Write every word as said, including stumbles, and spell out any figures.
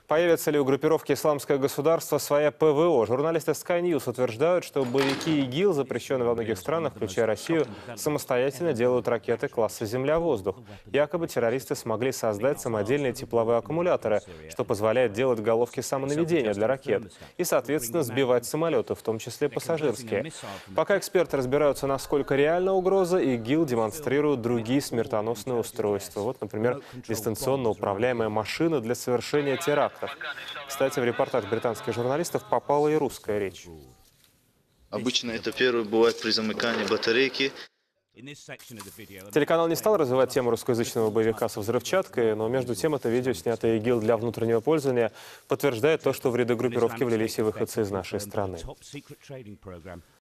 Появится ли у группировки «Исламское государство» своя ПВО? Журналисты Sky News утверждают, что боевики ИГИЛ, запрещенные во многих странах, включая Россию, самостоятельно делают ракеты класса «Земля-воздух». Якобы террористы смогли создать самодельные тепловые аккумуляторы, что позволяет делать головки самонаведения для ракет и, соответственно, сбивать самолеты, в том числе пассажирские. Пока эксперты разбираются, насколько реальна угроза, ИГИЛ демонстрируют другие смертоносные устройства. Вот, например, дистанционно управляемая машина для совершения терактов. Кстати, в репортаж британских журналистов попала и русская речь. Обычно это первое бывает при замыкании батарейки. Телеканал не стал развивать тему русскоязычного боевика со взрывчаткой, но между тем это видео, снятое ИГИЛ для внутреннего пользования, подтверждает то, что в ряды группировки влились и выходцы из нашей страны.